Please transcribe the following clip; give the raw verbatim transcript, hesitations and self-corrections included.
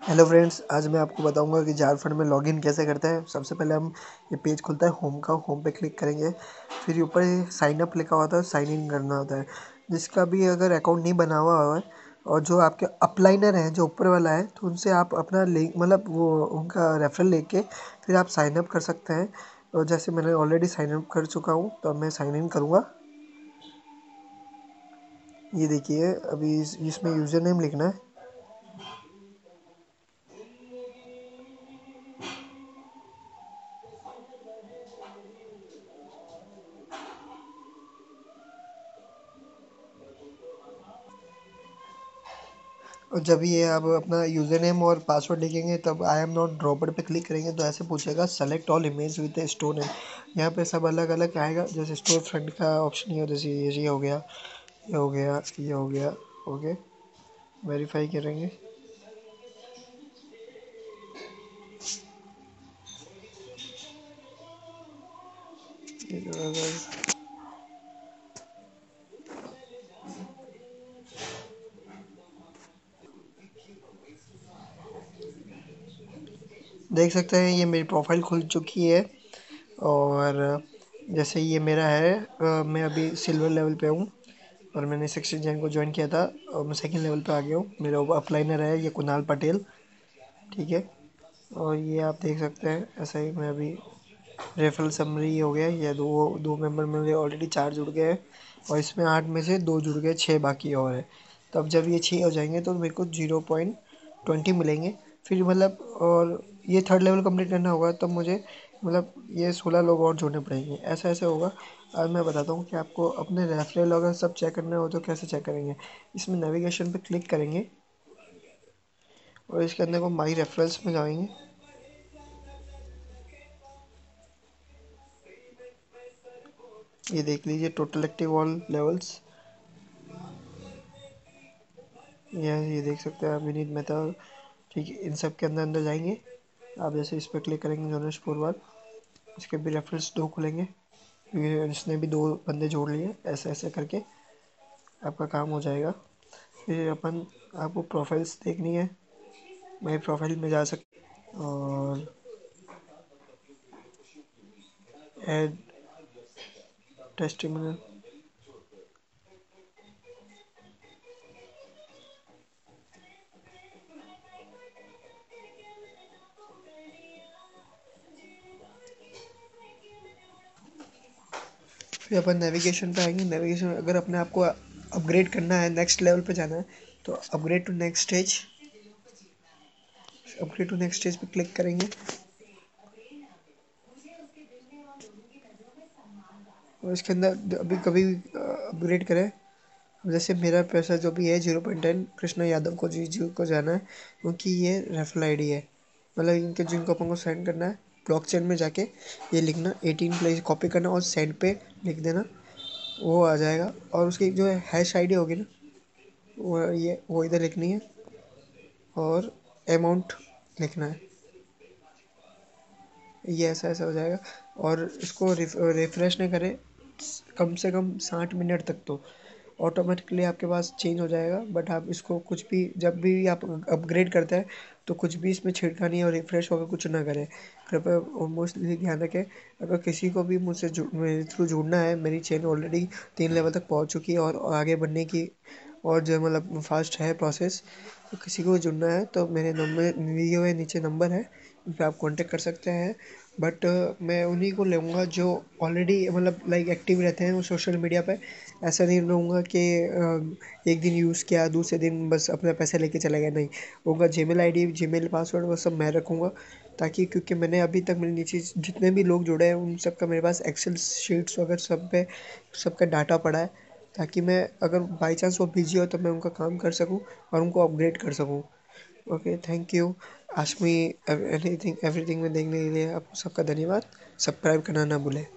Hello friends, आज मैं आपको बताऊंगा कि झारखंड में लॉगिन कैसे करते हैं। सबसे पहले हम ये पेज खुलता है होम का, होम पे क्लिक करेंगे। फिर ऊपर साइन अप लिखा होता है, साइन इन करना होता है। जिसका भी अगर अकाउंट नहीं बना हुआ है और जो आपके अपलाइनर हैं जो ऊपर वाला है, तो उनसे आप अपना लिंक मतलब वो उनका रेफरल लेके फिर आप साइन अप कर सकते हैं। और जैसे मैंने ऑलरेडी साइन अप कर चुका हूँ, तो अब मैं साइन इन करूँगा। ये देखिए, अभी इस, इसमें यूज़र नेम लिखना है। और जब ये आप अपना यूज़र नेम और पासवर्ड लिखेंगे, तब आई एम नॉट ड्रॉपर पे क्लिक करेंगे तो ऐसे पूछेगा select all image with store name. यहाँ पे सब अलग अलग आएगा, जैसे स्टोर फ्रंट का ऑप्शन ही हो, जैसे ये ये हो गया, ये हो गया, ये हो गया। ओके, वेरीफाई करेंगे। देख सकते हैं ये मेरी प्रोफाइल खुल चुकी है। और जैसे ये मेरा है, अ, मैं अभी सिल्वर लेवल पे हूँ और मैंने सिक्सटीन जैन को ज्वाइन किया था और मैं सेकंड लेवल पे आ गया हूँ। मेरा अपलाइनर है ये कुणाल पटेल, ठीक है। और ये आप देख सकते हैं, ऐसा ही मैं अभी रेफरल समरी हो गया। ये दो दो मेंबर मेरे ऑलरेडी चार जुड़ गए हैं और इसमें आठ में से दो जुड़ गए, छः बाकी और है। तब जब ये छः हो जाएंगे तो मेरे को जीरो पॉइंट ट्वेंटी मिलेंगे। फिर मतलब, और ये थर्ड लेवल कंप्लीट करना होगा तब मुझे मतलब ये सोलह लोग और जोड़ने पड़ेंगे। ऐसा ऐसे होगा। आज मैं बताता हूँ कि आपको अपने रेफरल अगर सब चेक करना हो तो कैसे चेक करेंगे। इसमें नेविगेशन पे क्लिक करेंगे और इसके अंदर को माई रेफरल्स में जाएंगे। ये देख लीजिए टोटल एक्टिव ऑल लेवल्स। ये ये देख सकते हैं आप, विनीत मेहता, ठीक है। इन सब के अंदर अंदर जाएंगे आप, जैसे इस पर क्लिक करेंगे जोनेश पुरवार, इसके भी रेफरेंस दो खुलेंगे क्योंकि इसने भी दो बंदे जोड़ लिए। ऐसे ऐसे करके आपका काम हो जाएगा। फिर अपन आपको प्रोफाइल्स देखनी है, मेरी प्रोफाइल में जा सकते और ऐड टेस्टिमोनियल। फिर अपन नेविगेशन पे आएंगे। नेविगेशन अगर अपने आप को अपग्रेड करना है, नेक्स्ट लेवल पे जाना है, तो upgrade to next stage, upgrade to next stage पे क्लिक करेंगे। और इसके अंदर अभी कभी अपग्रेड करें, जैसे मेरा पैसा जो भी है zero point ten Krishna Yadav को जी जी को जाना है, क्योंकि ये रेफरल आईडी है। मतलब इनके जिनको अपन को सेंड करना है, ब्लॉकचेन में जाके ये लिखना एटीन प्लेस कॉपी करना और सेंड पे लिख देना, वो आ जाएगा। और उसकी जो है हैश आईडी होगी ना, वो ये वो इधर लिखनी है और अमाउंट लिखना है। ये ऐसा ऐसा हो जाएगा। और इसको रिफ्रेश नहीं करें कम से कम साठ मिनट तक, तो ऑटोमेटिकली आपके पास चेंज हो जाएगा। बट आप इसको कुछ भी, जब भी आप अपग्रेड करते हैं तो कुछ भी इसमें छेड़खानी और रिफ्रेश होकर कुछ ना करें। कृपया मोस्टली ध्यान रखें। अगर किसी को भी मुझसे जुड़ मेरे थ्रू जुड़ना है, मेरी चेन ऑलरेडी तीन लेवल तक पहुंच चुकी है और आगे बढ़ने की और जो मतलब फास्ट है प्रोसेस, तो किसी को जुड़ना है तो मेरे नंबर दिए हुए नीचे नंबर है, उन पर आप कांटेक्ट कर सकते हैं। बट मैं उन्हीं को लूँगा जो ऑलरेडी मतलब लाइक एक्टिव रहते हैं वो सोशल मीडिया पे। ऐसा नहीं लूँगा कि एक दिन यूज़ किया दूसरे दिन बस अपना पैसे लेके चला गया, नहीं। उनका जीमेल आईडी, जीमेल पासवर्ड वो सब मैं रखूँगा, ताकि क्योंकि मैंने अभी तक मेरे नीचे जितने भी लोग जुड़े हैं उन सब का मेरे पास एक्सेल शीट्स वगैरह सब पे सबका डाटा पड़ा है, ताकि मैं अगर बाई चांस वो बिजी हो तो मैं उनका काम कर सकूँ और उनको अपग्रेड कर सकूँ। Okay, thank you. Ask me anything everything में देखने के लिए आपको सबका धन्यवाद। सब्सक्राइब करना ना भूलें।